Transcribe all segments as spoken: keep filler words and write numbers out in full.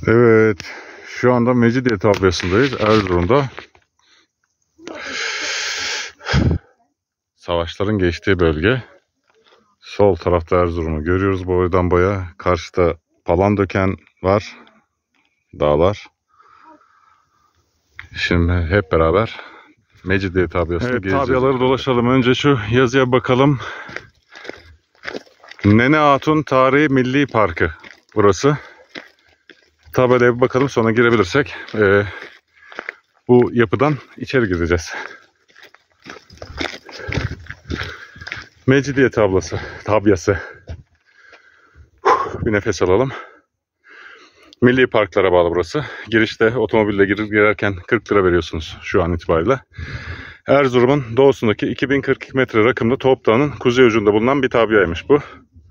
Evet, şu anda Mecidiye tabyasındayız, Erzurum'da. Savaşların geçtiği bölge. Sol tarafta Erzurum'u görüyoruz boydan boya. Karşıda Palandöken var, dağlar. Şimdi hep beraber Mecidiye tabyasını evet, gezeceğiz. Tabyaları dolaşalım. Önce şu yazıya bakalım. Nene Hatun Tarihi Milli Parkı burası. Tabelaya bir bakalım, sonra girebilirsek e, bu yapıdan içeri gireceğiz. Mecidiye tablası, tabyası. Bir nefes alalım. Milli parklara bağlı burası. Girişte otomobille girir, girerken kırk lira veriyorsunuz şu an itibariyle. Erzurum'un doğusundaki iki bin kırk iki metre rakımda Toğup Dağı'nın kuzey ucunda bulunan bir tabyaymış bu.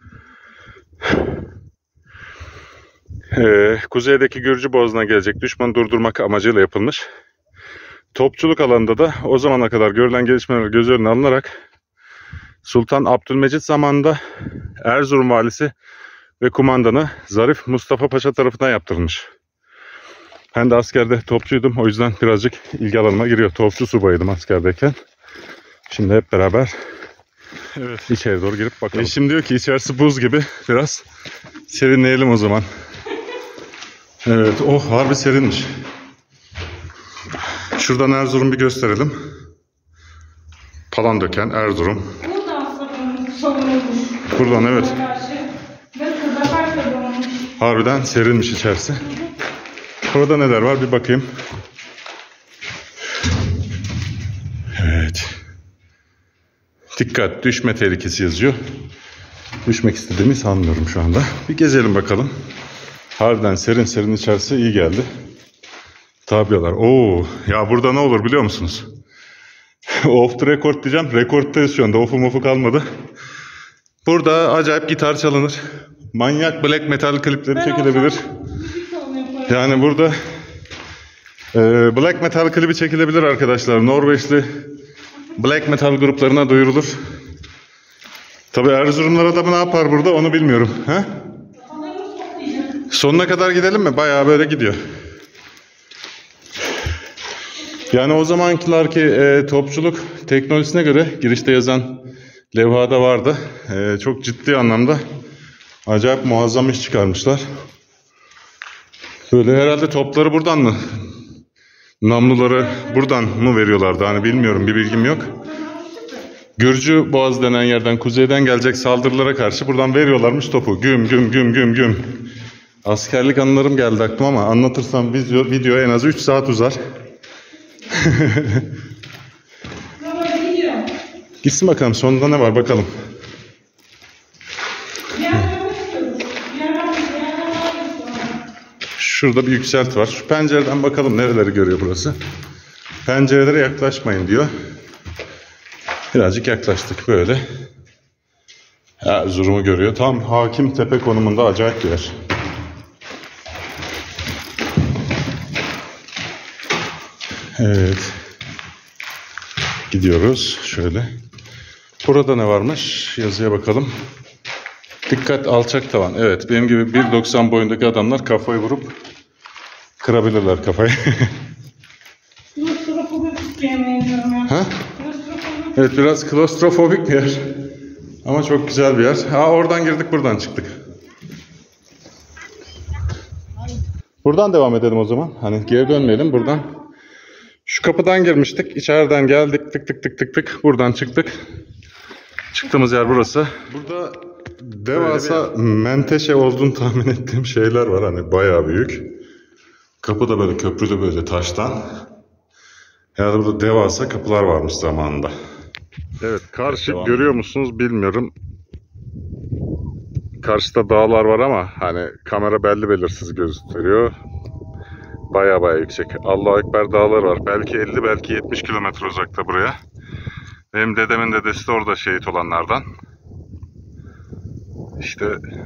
Ee, kuzeydeki Gürcü Boğazı'na gelecek düşmanı durdurmak amacıyla yapılmış. Topçuluk alanında da o zamana kadar görülen gelişmeler göz önüne alınarak Sultan Abdülmecit zamanında Erzurum valisi ve kumandanı Zarif Mustafa Paşa tarafından yaptırılmış. Ben de askerde topçuydum, o yüzden birazcık ilgi alanıma giriyor. Topçu subayıydım askerdeyken. Şimdi hep beraber evet, içeri doğru girip bakalım. Eşim diyor ki içerisi buz gibi, biraz serinleyelim o zaman. Evet, oh harbi serinmiş. Şuradan Erzurum bir gösterelim. Palandöken, Erzurum. Buradan evet. Harbiden serinmiş içerisi. Burada neler var bir bakayım. Evet. Dikkat, düşme tehlikesi yazıyor. Düşmek istediğimi sanmıyorum şu anda. Bir gezelim bakalım. Harbiden serin serin içerisi iyi geldi. Tabyalar. Oo, ya burada ne olur biliyor musunuz? Off the record diyeceğim. Rekorddayız şu anda. Off'u mofu kalmadı. Burada acayip gitar çalınır. Manyak black metal klipleri ben çekilebilir. Yani burada e, black metal klibi çekilebilir arkadaşlar. Norveçli black metal gruplarına duyurulur. Tabi Erzurumlar adamı ne yapar burada onu bilmiyorum. He? Sonuna kadar gidelim mi? Bayağı böyle gidiyor. Yani o zamankilerki e, topçuluk teknolojisine göre girişte yazan levhada vardı. E, çok ciddi anlamda acayip muazzam iş çıkarmışlar. Böyle herhalde topları buradan mı? Namluları buradan mı veriyorlardı? Hani bilmiyorum, bir bilgim yok. Gürcü Boğaz denen yerden, kuzeyden gelecek saldırılara karşı buradan veriyorlarmış topu. Güm güm güm güm güm. Askerlik anılarım geldi aklıma ama anlatırsam video, video en az üç saat uzar. Gitsin bakalım, sonunda ne var bakalım. Şurada bir yükselti var. Şu pencereden bakalım nereleri görüyor burası. Pencerelere yaklaşmayın diyor. Birazcık yaklaştık böyle. Erzurum'u görüyor. Tam Hakim Tepe konumunda acayip bir yer. Evet. Gidiyoruz şöyle. Burada ne varmış? Yazıya bakalım. Dikkat, alçak tavan. Evet, benim gibi bir doksan boyundaki adamlar kafayı vurup kırabilirler kafayı. Ha? Evet, biraz klostrofobik bir yer. Ama çok güzel bir yer. Ha, oradan girdik, buradan çıktık. Buradan devam edelim o zaman. Hani geri dönmeyelim buradan. Şu kapıdan girmiştik. İçeriden geldik. Tık tık tık tık tık. Buradan çıktık. Çıktığımız yer burası. Burada devasa menteşe olduğunu tahmin ettiğim şeyler var. Hani bayağı büyük. Kapı da böyle köprülü, böyle taştan. Yani burada devasa kapılar varmış zamanında. Evet, karşı evet, görüyor musunuz bilmiyorum. Karşıda dağlar var ama hani kamera belli belirsiz gösteriyor. Baya baya yüksek. Allahu Ekber dağlar var. Belki elli, belki yetmiş kilometre uzakta buraya. Benim dedemin dedesi de orada şehit olanlardan. İşte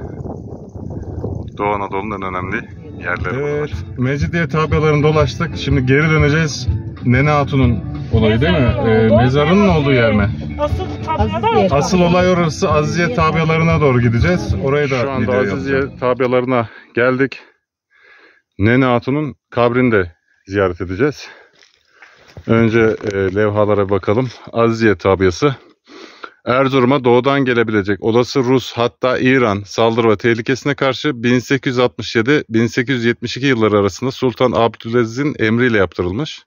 Doğu Anadolu'nun en önemli yerleri. Evet, Mecidiye tabyalarını dolaştık. Şimdi geri döneceğiz. Nene Hatun'un olayı değil mi? Ee, mezarının olduğu yer mi? Asıl tabyalar. Asıl olay orası. Aziziye tabyalarına doğru gideceğiz. Orayı da şu anda Aziziye tabyalarına geldik. Nene Hatun'un kabrini de ziyaret edeceğiz. Önce e, levhalara bakalım. Aziziye tabiyası. Erzurum'a doğudan gelebilecek olası Rus hatta İran saldırı ve tehlikesine karşı bin sekiz yüz altmış yedi bin sekiz yüz yetmiş iki yılları arasında Sultan Abdülaziz'in emriyle yaptırılmış.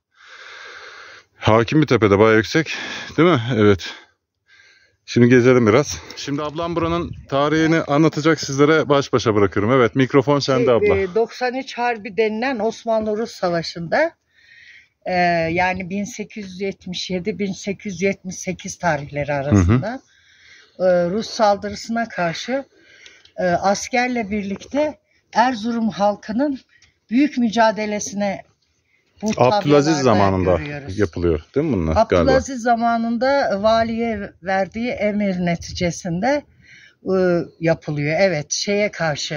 Hakimi Tepe'de bayağı yüksek değil mi? Evet. Şimdi gezelim biraz. Şimdi ablam buranın tarihini anlatacak, sizlere baş başa bırakıyorum. Evet, mikrofon sende abla. doksan üç Harbi denilen Osmanlı-Rus Savaşı'nda e, yani bin sekiz yüz yetmiş yedi bin sekiz yüz yetmiş sekiz tarihleri arasında hı hı. E, Rus saldırısına karşı e, askerle birlikte Erzurum halkının büyük mücadelesine bu Abdülaziz zamanında görüyoruz. Yapılıyor değil mi bunlar? Abdülaziz galiba zamanında valiye verdiği emir neticesinde e, yapılıyor. Evet, şeye karşı,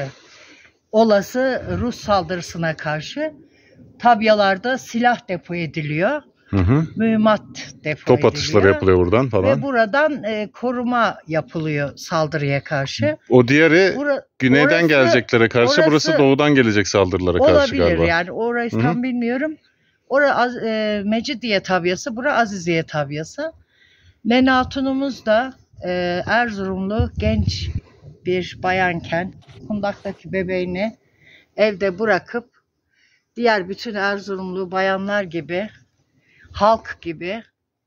olası Rus saldırısına karşı tabyalarda silah depo ediliyor. Hı hı. Mühimmat depo Top ediliyor. atışları yapılıyor buradan falan. Ve buradan e, koruma yapılıyor saldırıya karşı. O diğeri Bura, güneyden orası, geleceklere karşı, orası, burası doğudan gelecek saldırılara karşı olabilir galiba. Olabilir yani, orayı Hı-hı. tam bilmiyorum. Orası e, Mecidiye tabyası, bura Aziziye tabyası. Nene Hatun'umuz da e, Erzurumlu genç bir bayanken kundaktaki bebeğini evde bırakıp diğer bütün Erzurumlu bayanlar gibi, halk gibi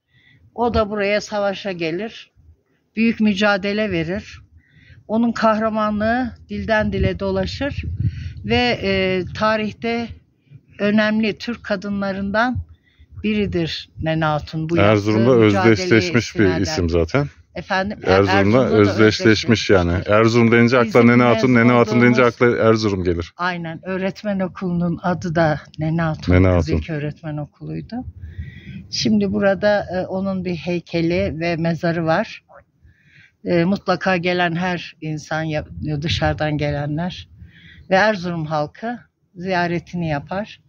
o da buraya savaşa gelir. Büyük mücadele verir. Onun kahramanlığı dilden dile dolaşır ve e, tarihte önemli Türk kadınlarından biridir Nene Hatun. Bu Erzurum'da özdeşleşmiş bir isim zaten. Efendim, Erzurum'da, Erzurum'da özdeşleşmiş yani. Erzurum deyince akla Nene Hatun, Nene Hatun deyince akla Erzurum gelir. Aynen. Öğretmen okulunun adı da Nene Hatun. Nene Hatun. İlk öğretmen okuluydu. Şimdi burada e, onun bir heykeli ve mezarı var. E, mutlaka gelen her insan, dışarıdan gelenler ve Erzurum halkı ziyaretini yapar.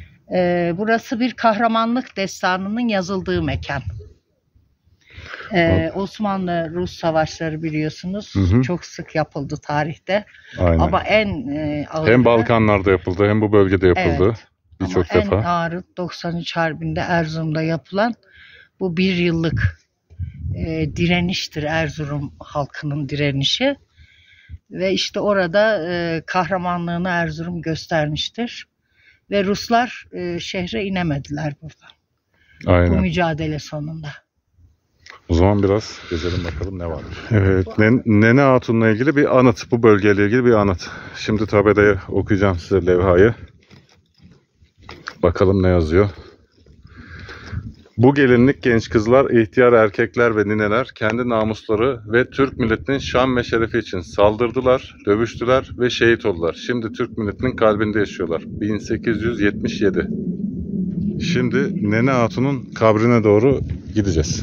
E, burası bir kahramanlık destanının yazıldığı mekan. Ee, Osmanlı-Rus savaşları biliyorsunuz, hı hı. çok sık yapıldı tarihte. Aynen. Ama en e, ağırı... Hem Balkanlarda yapıldı hem bu bölgede yapıldı. Evet. Birçok defa. En ağırı doksan üç Harbi'nde Erzurum'da yapılan bu bir yıllık e, direniştir, Erzurum halkının direnişi. Ve işte orada e, kahramanlığını Erzurum göstermiştir. Ve Ruslar e, şehre inemediler buradan. Aynen. Bu mücadele sonunda. O zaman biraz gezelim bakalım ne varmış. Evet, Nene Hatun'la ilgili bir anıt, bu bölgeyle ilgili bir anıt. Şimdi tabelaya okuyacağım size levhayı. Bakalım ne yazıyor. Bu gelinlik genç kızlar, ihtiyar erkekler ve nineler kendi namusları ve Türk milletinin şan ve şerefi için saldırdılar, dövüştüler ve şehit oldular. Şimdi Türk milletinin kalbinde yaşıyorlar. bin sekiz yüz yetmiş yedi. Şimdi Nene Hatun'un kabrine doğru gideceğiz.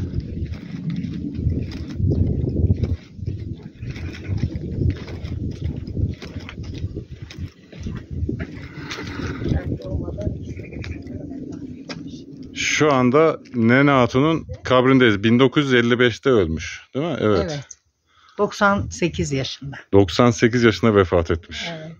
Şu anda Nene Hatun'un kabrindeyiz. bin dokuz yüz elli beşte ölmüş, değil mi? Evet. Evet. doksan sekiz yaşında. doksan sekiz yaşında vefat etmiş. Evet.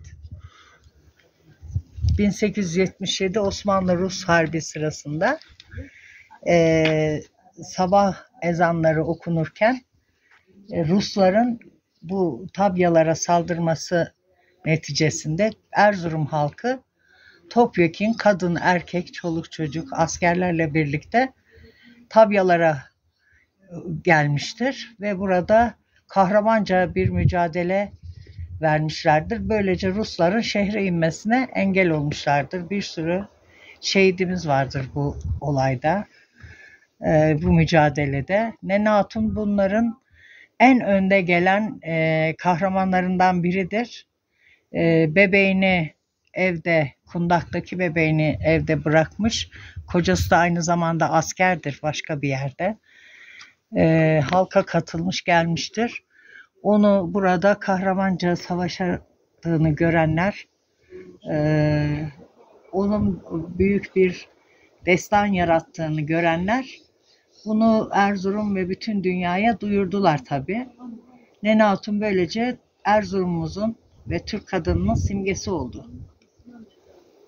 bin sekiz yüz yetmiş yedi Osmanlı-Rus Harbi sırasında e, sabah ezanları okunurken e, Rusların bu tabyalara saldırması neticesinde Erzurum halkı topyekün kadın, erkek, çoluk çocuk askerlerle birlikte tabyalara gelmiştir ve burada kahramanca bir mücadele vermişlerdir. Böylece Rusların şehre inmesine engel olmuşlardır. Bir sürü şehidimiz vardır bu olayda, e, bu mücadelede. Nene Hatun bunların en önde gelen e, kahramanlarından biridir. E, bebeğini evde, kundaktaki bebeğini evde bırakmış. Kocası da aynı zamanda askerdir başka bir yerde. E, halka katılmış gelmiştir. Onu burada kahramanca savaştığını görenler, e, onun büyük bir destan yarattığını görenler bunu Erzurum ve bütün dünyaya duyurdular tabii. Nene Hatun böylece Erzurum'umuzun ve Türk kadınının simgesi oldu.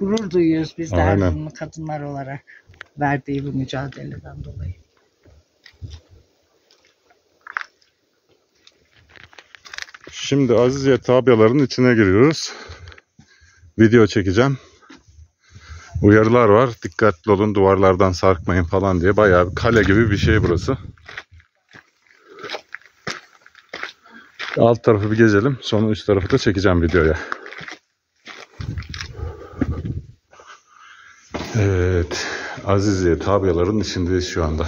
gurur duyuyoruz biz de Aynen. Erzurumlu kadınlar olarak verdiği bu mücadeleden dolayı. Şimdi Aziziye tabialarının içine giriyoruz. Video çekeceğim. Uyarılar var. Dikkatli olun, duvarlardan sarkmayın falan diye. Bayağı bir kale gibi bir şey burası. Alt tarafı bir gezelim. Sonra üst tarafı da çekeceğim videoya. Evet. Aziziye tabialarının içindeyiz şu anda.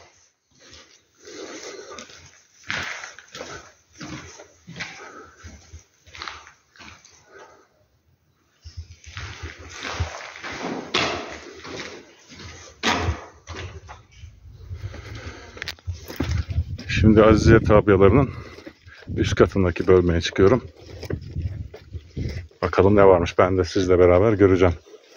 Şimdi Aziziye tabialarının üst katındaki bölmeye çıkıyorum. Bakalım ne varmış, ben de sizle beraber göreceğim.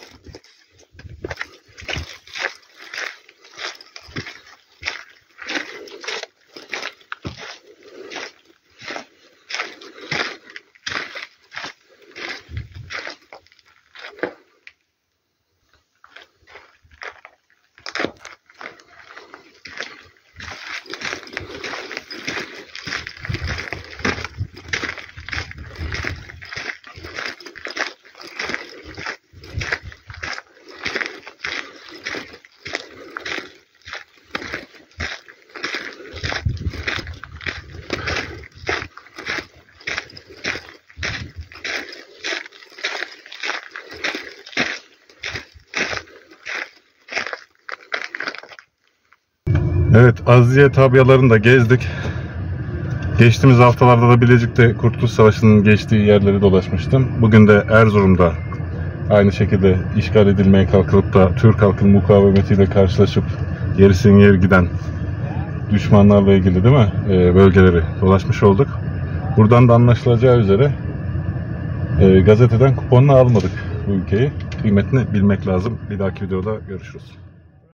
Evet, Aziziye tabialarını da gezdik. Geçtiğimiz haftalarda da Bilecik'te Kurtuluş Savaşı'nın geçtiği yerleri dolaşmıştım. Bugün de Erzurum'da aynı şekilde işgal edilmeye kalkılıp da Türk halkının mukavemetiyle karşılaşıp gerisin yer giden düşmanlarla ilgili değil mi e, bölgeleri dolaşmış olduk. Buradan da anlaşılacağı üzere e, gazeteden kuponla almadık bu ülkeyi. Kıymetini bilmek lazım. Bir dahaki videoda görüşürüz.